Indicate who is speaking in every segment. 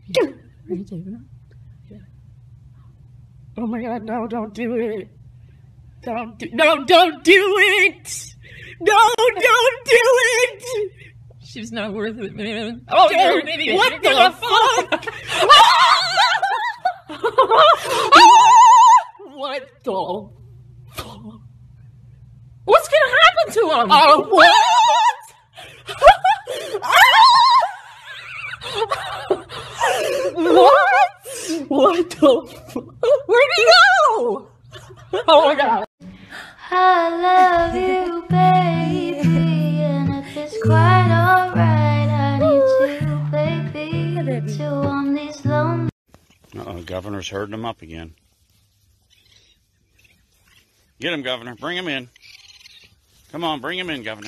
Speaker 1: Yeah. Are you taking it? Yeah. Oh my God, no, don't do it. Don't do it. No, don't do it. No, don't do it. She's not worth it, man. Oh, you're an idiot. What the fuck? What the fuck? What's gonna happen to him? What? What? What the fuck? Where'd he go? Oh my God.
Speaker 2: I love you, baby, and if it's quite alright, I need you, baby, to on these lonely.
Speaker 3: Uh-oh, Governor's herding them up again. Get him, Governor. Bring him in. Come on, bring him in, Governor.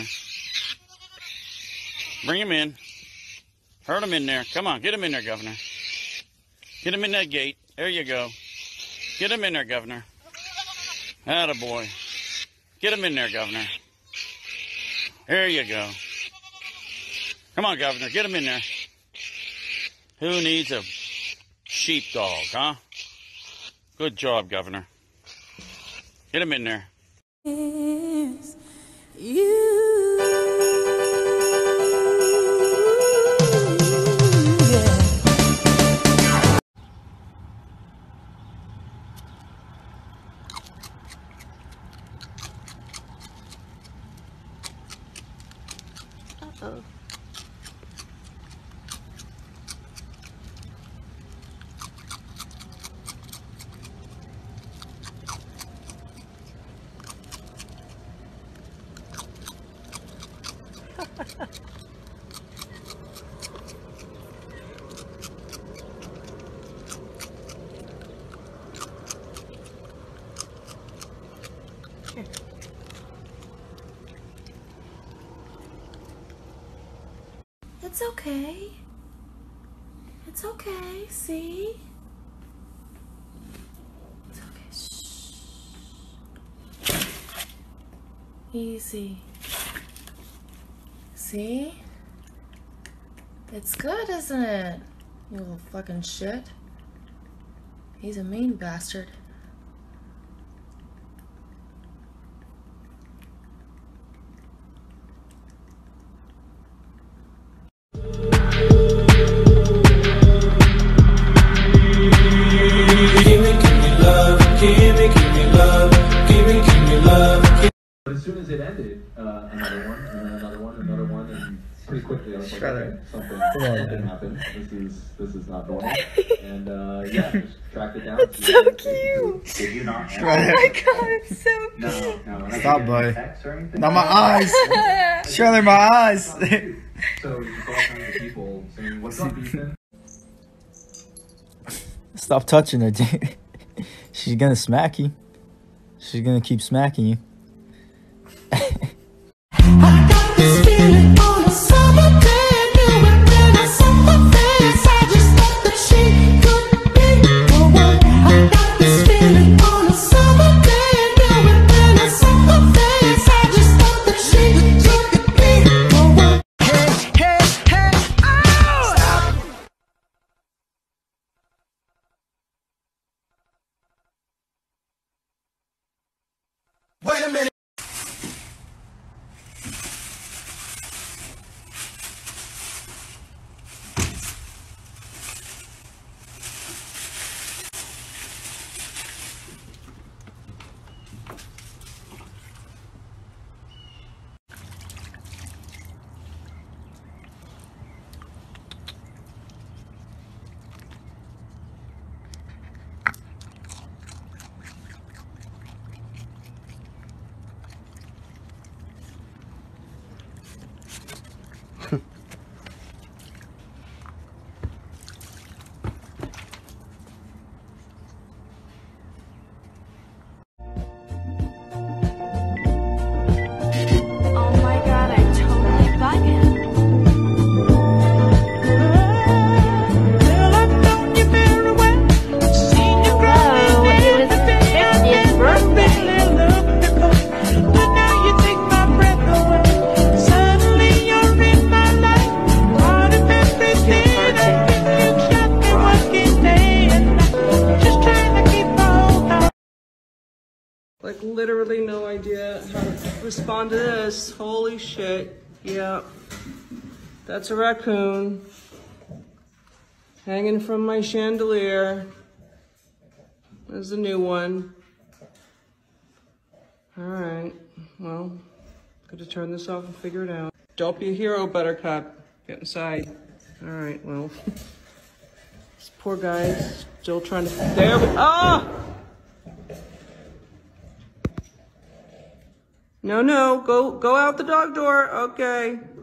Speaker 3: Bring him in. Herd him in there. Come on, get him in there, Governor. Get him in that gate. There you go. Get him in there, Governor. Attaboy. Get him in there, Governor. There you go. Come on, Governor. Get him in there. Who needs a sheepdog, huh? Good job, Governor. Get him in there.
Speaker 4: It's you.
Speaker 2: Uh-oh.
Speaker 4: It's okay. It's okay, see? It's okay. Shh. Easy. See? It's good, isn't it? You little fucking shit. He's a mean bastard.
Speaker 5: But as soon as it ended, another one, and then another one, another one, and pretty quickly I was like, okay, something didn't happen. This is not normal. And yeah, just tracked it down.
Speaker 6: It's so cute.
Speaker 5: Did you not?
Speaker 6: Oh my God, it's so cute.
Speaker 5: No,
Speaker 7: stop, buddy. Not my eyes. Shirley, my eyes.
Speaker 5: So just all kinds of people saying, "What's up, Ethan?"
Speaker 7: Stop touching her, dude. She's gonna smack you. She's gonna keep smacking you.
Speaker 4: I got this feeling on a summer day. Knew it when I saw her face. I just thought that she could be the one. I got this feeling on a summer day. Knew it when I saw her face. I just thought that she could be the one. Hey, oh! Stop.
Speaker 8: Wait a minute. respond to this. Holy shit. Yeah. That's a raccoon. Hanging from my chandelier. There's the new one. Alright. Well, gotta turn this off and figure it out. Don't be a hero, Buttercup. Get inside. Alright, well. This poor guy's still trying to... There we... Ah! No, go out the dog door. Okay.